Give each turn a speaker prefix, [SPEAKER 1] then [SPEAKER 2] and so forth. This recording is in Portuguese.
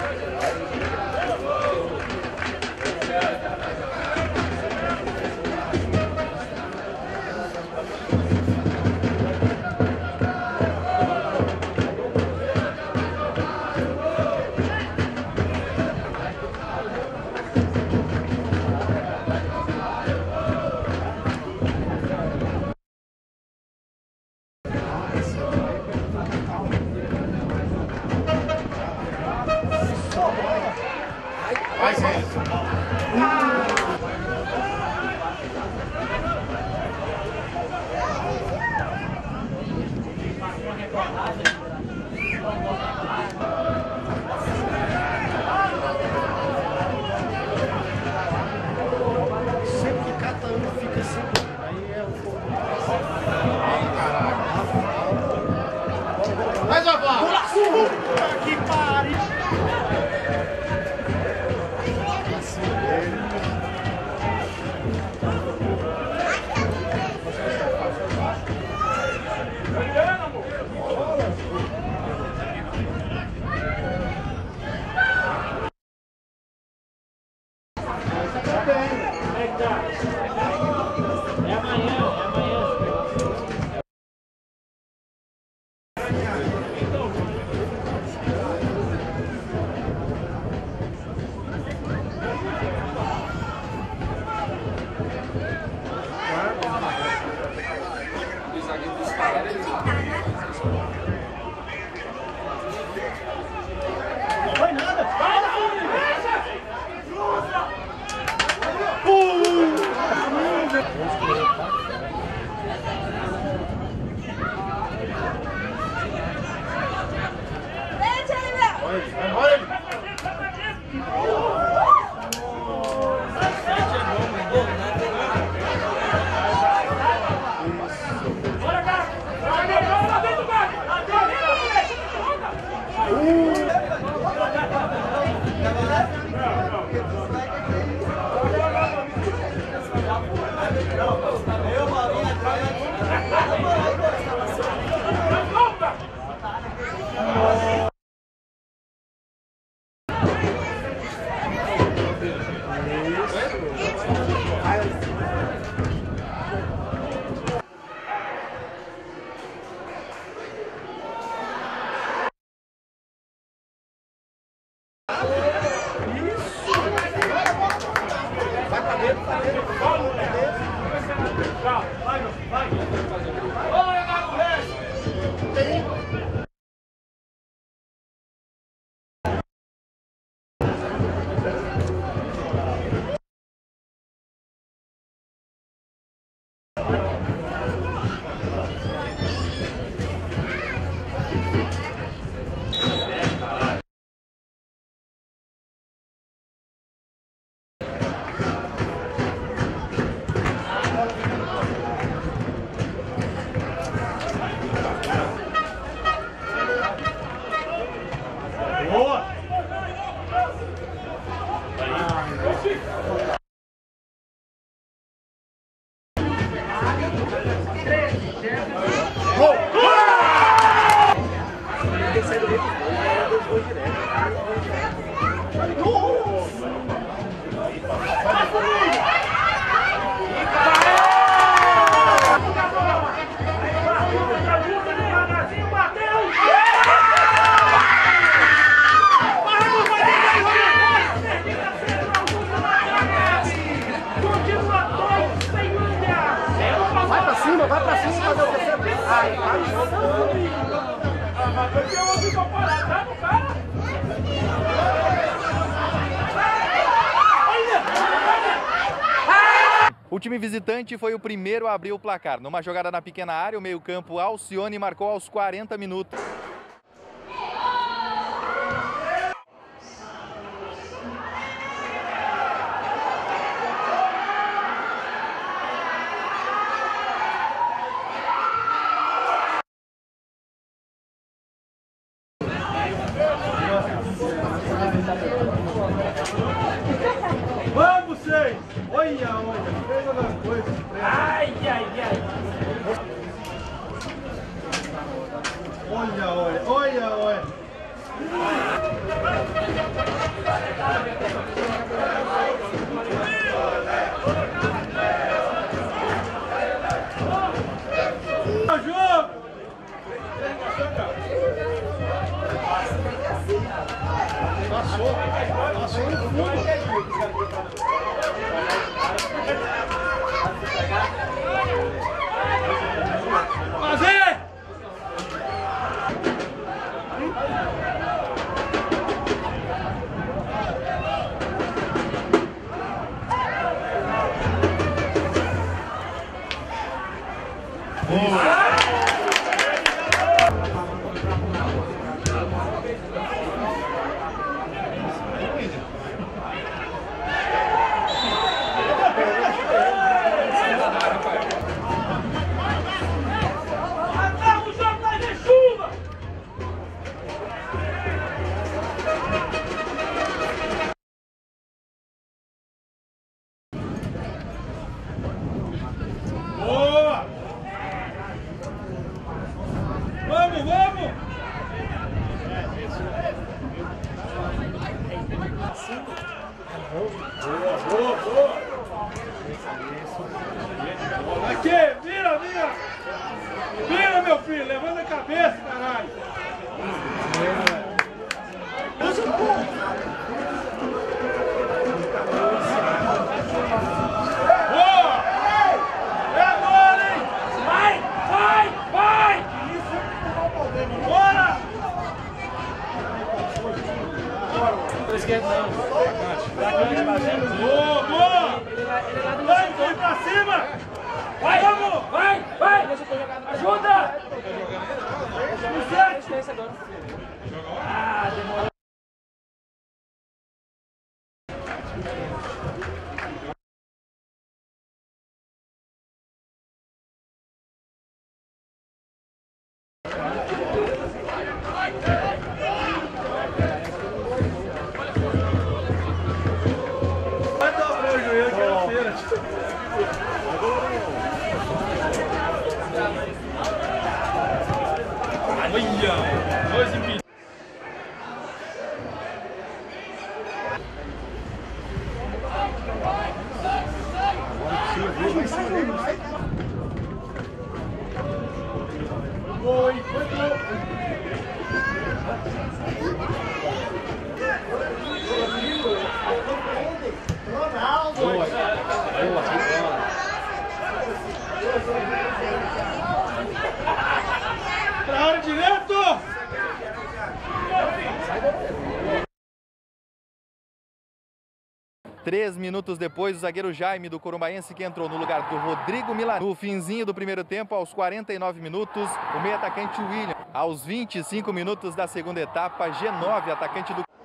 [SPEAKER 1] Vai, Zé.
[SPEAKER 2] Sempre que cata um fica assim. Aí é um pouco.
[SPEAKER 1] Vai, Javá!
[SPEAKER 2] Puta que pariu!
[SPEAKER 3] É amanhã, é amanhã.
[SPEAKER 2] Não foi nada! Vai pra cima, fazer o terceiro. Ai,
[SPEAKER 4] O time visitante foi o primeiro a abrir o placar. Numa jogada na pequena área, o meio-campo Alcione marcou aos 40 minutos.
[SPEAKER 2] vamos, seis! Olha, fez alguma coisa.
[SPEAKER 3] Ai, ai, ai.
[SPEAKER 2] Olha. Passou no fundo. Fazer! Boa! Vamos, vamos! Boa, boa, boa! Aqui, vira, vira! Vira, meu filho, levanta a cabeça, caralho! Boa, boa! Vai pra cima! Vai, vamos! Vai, vai! Ajuda! Ah, demorou. Vai dobrar o joelho que é feira. Olha! Dois impedidos. Oi, Ronaldo! Boa, boa, pra hora direto!
[SPEAKER 4] 3 minutos depois, o zagueiro Jaime do Corumbaense, que entrou no lugar do Rodrigo Milan. No finzinho do primeiro tempo, aos 49 minutos, o meio atacante William. Aos 25 minutos da segunda etapa, G9, atacante do...